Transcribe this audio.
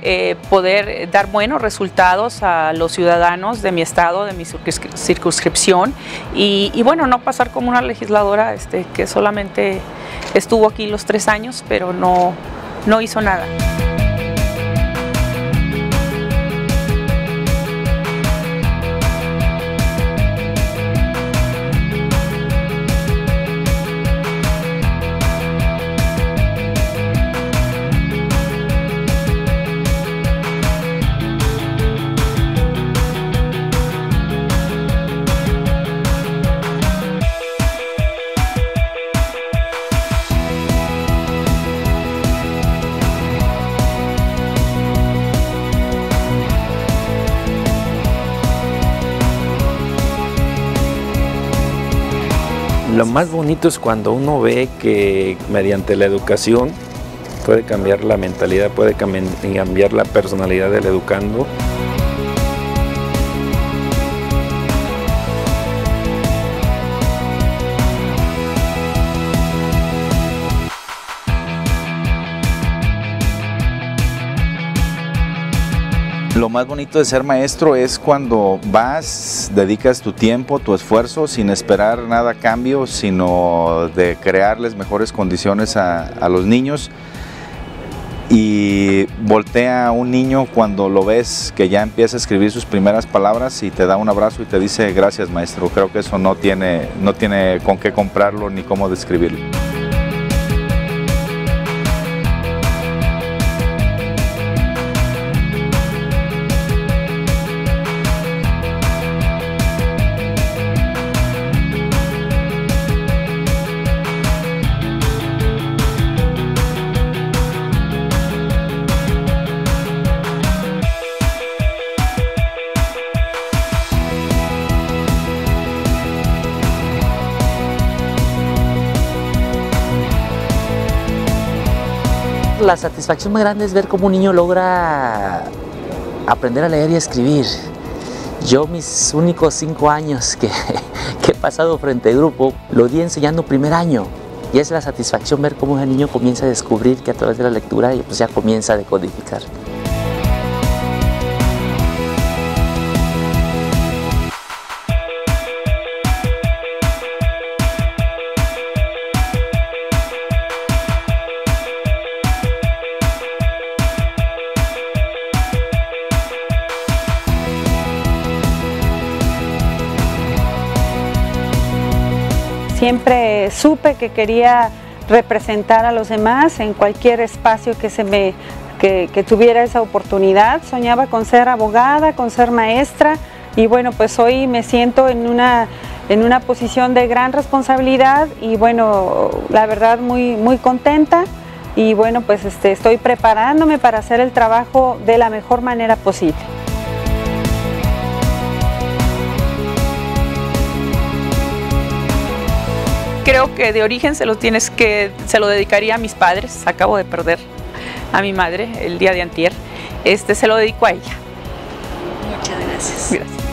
poder dar buenos resultados a los ciudadanos de mi estado, de mi circunscripción y bueno, no pasar como una legisladora que solamente estuvo aquí los 3 años, pero no hizo nada. Lo más bonito es cuando uno ve que mediante la educación puede cambiar la mentalidad, puede cambiar la personalidad del educando. Lo más bonito de ser maestro es cuando vas, dedicas tu tiempo, tu esfuerzo, sin esperar nada a cambio, sino de crearles mejores condiciones a los niños. Y voltea a un niño cuando lo ves que ya empieza a escribir sus primeras palabras y te da un abrazo y te dice gracias maestro. Creo que eso no tiene con qué comprarlo ni cómo describirlo. La satisfacción más grande es ver cómo un niño logra aprender a leer y a escribir. Yo mis únicos 5 años que he pasado frente al grupo, lo di enseñando primer año. Y es la satisfacción ver cómo el niño comienza a descubrir que a través de la lectura pues ya comienza a decodificar. Siempre supe que quería representar a los demás en cualquier espacio que tuviera esa oportunidad. Soñaba con ser abogada, con ser maestra y bueno, pues hoy me siento en una posición de gran responsabilidad y bueno, la verdad muy contenta y bueno, pues estoy preparándome para hacer el trabajo de la mejor manera posible. Creo que de origen se lo dedicaría a mis padres. Acabo de perder a mi madre el día de antier. Se lo dedico a ella. Muchas gracias. Gracias.